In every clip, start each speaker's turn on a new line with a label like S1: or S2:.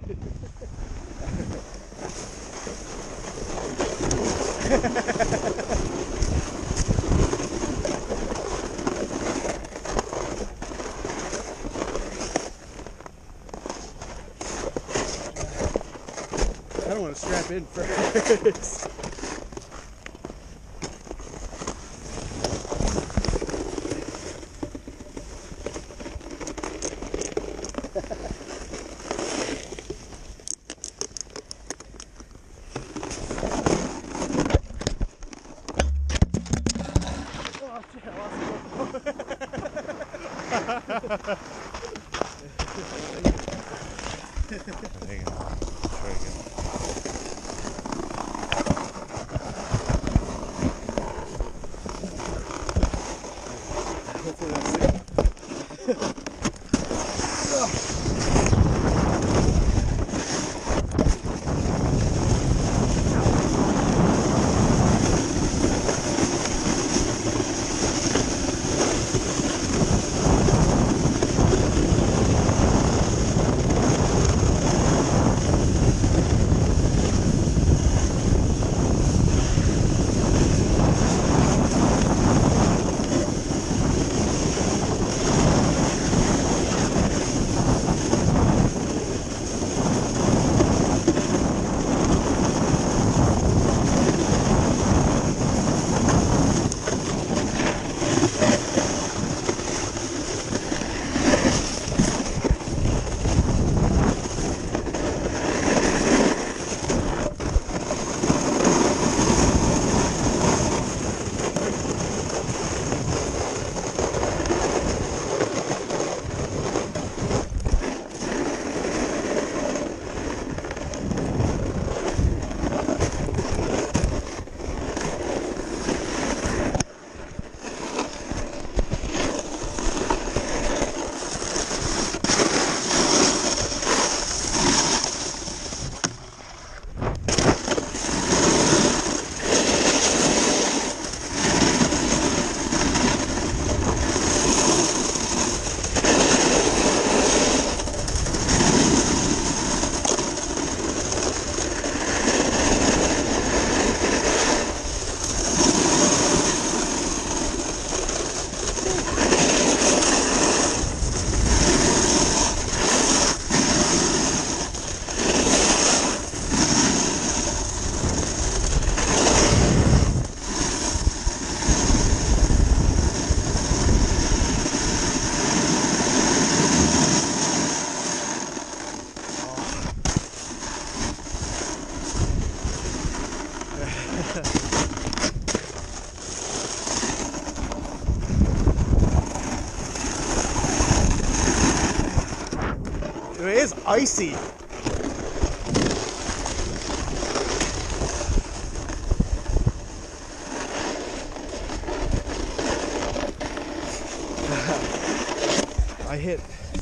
S1: I don't want to strap in first.
S2: Hang on. Try again.
S1: Hopefully that's it. It is icy. I hit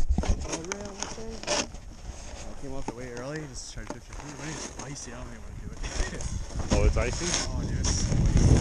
S1: I came off the way early, just tried 50 feet, but it's icy. I don't even want to do it.
S2: Oh, it's icy?
S1: Oh, dude, it's so icy.